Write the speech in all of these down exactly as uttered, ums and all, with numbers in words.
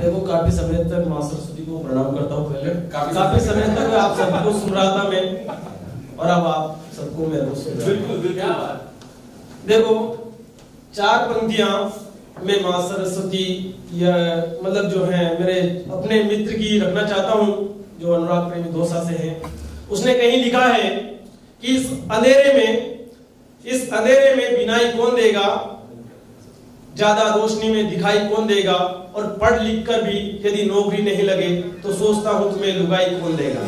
देखो काफी समय तक मां सरस्वती को प्रणाम करता हूँ। पहले काफी समय तक आप सबको सुन रहा था मैं, और अब आप सबको मैं सुन रहा हूँ। देखो चार पंक्तियां मैं मां सरस्वती या मतलब जो है मेरे अपने मित्र की रखना चाहता हूँ, जो अनुराग प्रेमी दौसा से हैं। उसने कहीं लिखा है कि इस अंधेरे में इस अंधेरे में बिनाई कौन देगा, ज्यादा रोशनी में दिखाई कौन देगा, और पढ़ लिख कर भी यदि नौकरी नहीं लगे तो सोचता हूं तुम्हें लुगाई कौन देगा।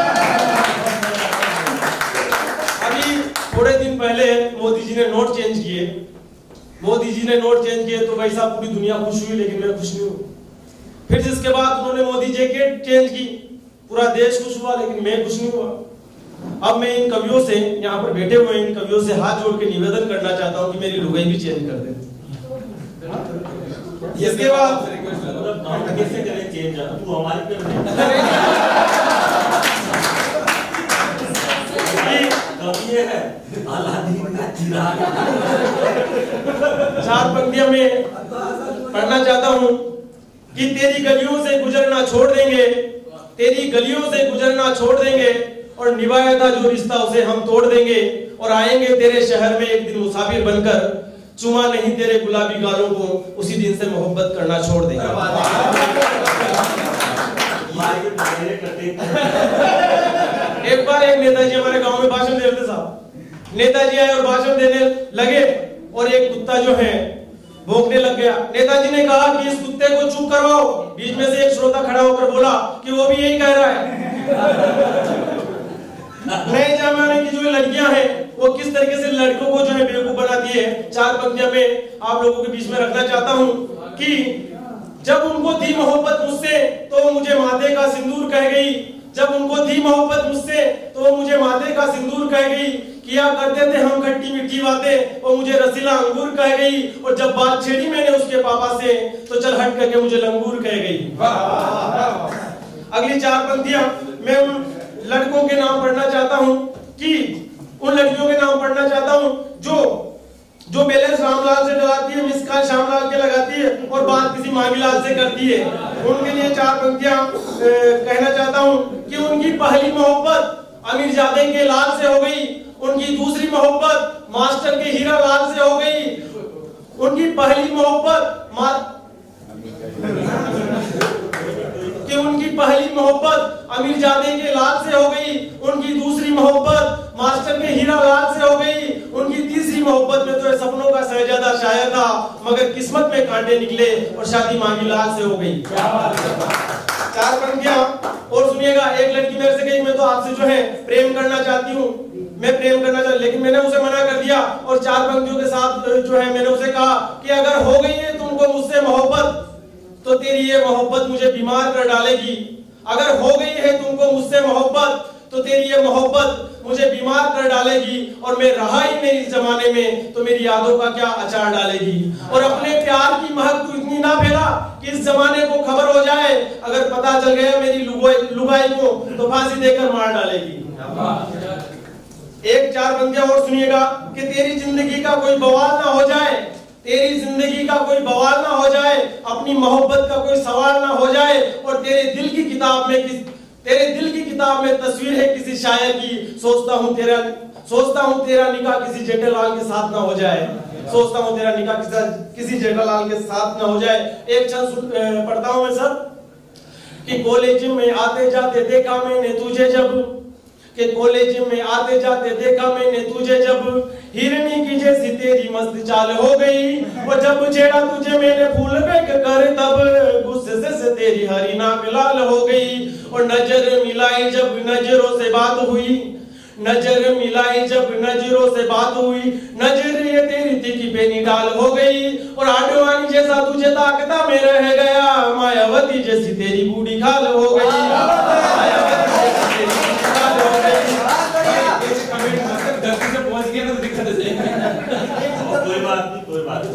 अभी थोड़े दिन पहले मोदी जी ने नोट चेंज किए मोदी जी ने नोट चेंज किए तो वैसा पूरी दुनिया खुश हुई, लेकिन मैं खुश नहीं हूं। फिर जिसके बाद उन्होंने मोदी जैकेट चेंज की, पूरा देश खुश हुआ, लेकिन मैं खुश नहीं हुआ। अब मैं इन कवियों से, यहाँ पर बैठे हुए इन कवियों से हाथ जोड़ के निवेदन करना चाहता हूँ कि मेरी लुगाई भी चेंज कर दें। इसके बाद कैसे करें चेंज, तू हमारी कर दे। ये है अलादीन का चिराग। चार पंक्तियां में पढ़ना चाहता हूँ कि तेरी गलियों से गुजरना छोड़ देंगे, तेरी गलियों से गुजरना छोड़ देंगे, और निभाया था जो रिश्ता उसे हम तोड़ देंगे, और आएंगे तेरे शहर में एक दिन मुसाफिर बनकर, चुमा नहीं तेरे गुलाबी गालों को, उसी दिन से मोहब्बत करना छोड़ देंगे। एक बार एक नेताजी हमारे गांव में भाषण दे रहे थे साहब। नेताजी आए और भाषण देने लगे और एक कुत्ता जो है भौंकने लग गया। नेताजी ने कहा कि इस कुत्ते को चुप करवाओ। बीच में से एक श्रोता खड़ा होकर बोला कि वो भी यही कह रहा है। नए जमाने की जो लड़कियां हैं वो किस तरीके से लड़कों को जो है बेवकूफ बनाती है, चार पंक्तियां में आप लोगों के बीच में रखना चाहता हूं कि जब उनको थी मोहब्बत मुझसे तो वो मुझे माथे का सिंदूर कह गई, जब उनको थी मोहब्बत मुझसे तो वो मुझे माथे का सिंदूर कह गई, किया करते थे हम खट्टी मीठी बातें, वो मुझे रसीला अंगूर कह गई, और जब बात छेड़ी मैंने उसके पापा से तो चल हट करके मुझे लंगूर कह गई। अगली चार पंक्तियां मैं उन लड़कों के नाम पढ़ना चाहता हूं कि उन लड़कियों के नाम पढ़ना चाहता हूं जो जो बैलेंस रामलाल से डलाती है, मिस कॉल श्यामलाल के लगाती है, और बात किसी मांगीलाल से करती है। उनके लिए चार पंक्तियां कहना चाहता हूं कि उनकी पहली मोहब्बत अमीरजादे के लाल से हो गई, उनकी दूसरी मोहब्बत मास्टर के हीरा लाल से हो गई, उनकी पहली मोहब्बत कि उनकी पहली मोहब्बत अमीरजादे के लाल से हो गई, उनकी दूसरी मोहब्बत मास्टर के हीरा लाल से हो गई, उनकी तीसरी मोहब्बत में तो सपनों का शहजादा शायर था, मगर किस्मत में कांटे निकले और शादी मांगी लाल से हो गई। चार पंक्तियां और सुनिएगा। एक लड़की मेरे से कही मैं तो आपसे जो है प्रेम करना चाहती हूँ, मैं प्रेम करना चाहती, लेकिन मैंने उसे मना कर दिया, और चार पंक्तियों के साथ जो है मैंने उसे कहा कि अगर हो गई है तुमको मुझसे मोहब्बत तो तेरी ये मोहब्बत मुझे बीमार कर डालेगी, अगर हो गई है तुमको मुझसे मोहब्बत तो तेरी ये मोहब्बत मुझे बीमार कर डालेगी, और मैं रहा ही नहीं इस जमाने में तो मेरी यादों का क्या अचार डालेगी, और अपने प्यार की महक तू इतनी ना फैला कि इस जमाने को खबर हो जाए, अगर पता चल गया मेरी लुगाई को तो फांसी देकर मार डालेगी। एक चार पंक्तियां और सुनिएगा कि तेरी जिंदगी का कोई बवाल ना हो जाए, तेरी जिंदगी का कोई बवाल ना हो जाए, अपनी मोहब्बत का कोई सवाल ना हो जाए, और तेरे दिल की किताब में किस तेरे दिल की किताब में तस्वीर है किसी शायर की, सोचता हूँ तेरा सोचता हूँ तेरा निकाह किसी जेठालाल के साथ ना हो जाए, सोचता हूँ तेरा निकाह किसी किसी जेठालाल के साथ ना हो जाए। एक छंद पढ़ता हूँ मैं सर कि कॉलेज में आते जाते देखा मैंने तुझे जब कि कॉलेज में आते जाते देखा मैंने तुझे जब, हिरनी की जैसी तेरी मस्त चाल हो गई, और जब छेड़ा तुझे मैंने फूल फेंक कर तब गुस्से से, से तेरी हरी नाक लाल हो गई, और नजर मिलाई जब नजरों से बात हुई, नजर मिलाई जब नजरों से बात हुई, नजर ये तेरी तीखी पे निडाल हो गई, और आडवाणी जैसा तुझे ताकता में रह गया, मायावती जैसी तेरी बूढ़ी खाल हो गई, मायावती जैसी तेरी बूढ़ी खाल हो गई। कोई बात नहीं, कोई बात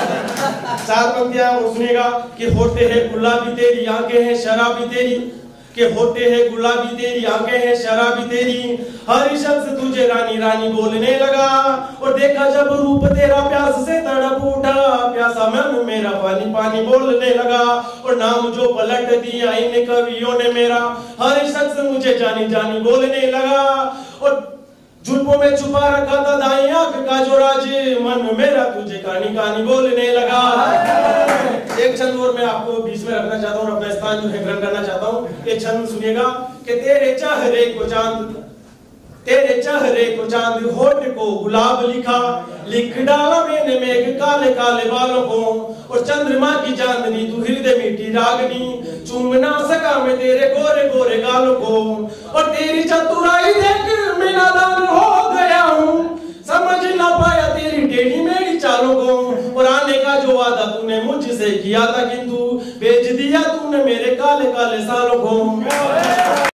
चार पंक्तियां सुनिएगा कि होते हैं गुलाबी तेरी आंखें हैं शराबी तेरी, के होते हैं गुलाबी तेरी आंखें हैं शराबी तेरी, हर शख्स तुझे रानी रानी बोलने लगा। और देखा जब रूप तेरा प्यास से तड़प उठा, प्यासा मन मेरा पानी पानी बोलने लगा। और नाम जो पलट दिया इन कवियों ने मेरा, हर शख्स मुझे जानी जानी बोलने लगा। और जुल्फों में छुपा रखा था दाई आंख का जो राज, मन मेरा तुझे कहानी कहानी बोलने लगा। एक छंद और मैं आपको बीच में रखना चाहता हूँ, अपना स्थान जो है ग्रहण करना चाहता हूँ। ये छंद सुनिएगा कि तेरे चेहरे को चांद, तेरे चेहरे को चांद होठ को गुलाब लिखा, लिख डाला मैंने मेघ काले काले बालों को। और चंद्रमा की चांदनी तू हृदय मीठी रागनी, चूम ना सका मैं तेरे गोरे गोरे गालों को। और तेरी चतुराई देख मैं नादान हो गया हूँ, समझ ना पाया तेरी टेढ़ी मेढ़ी चालों को। और आने का जो वादा तूने मुझसे किया था, किंतु बेच दिया तूने मेरे काले काले सालों को।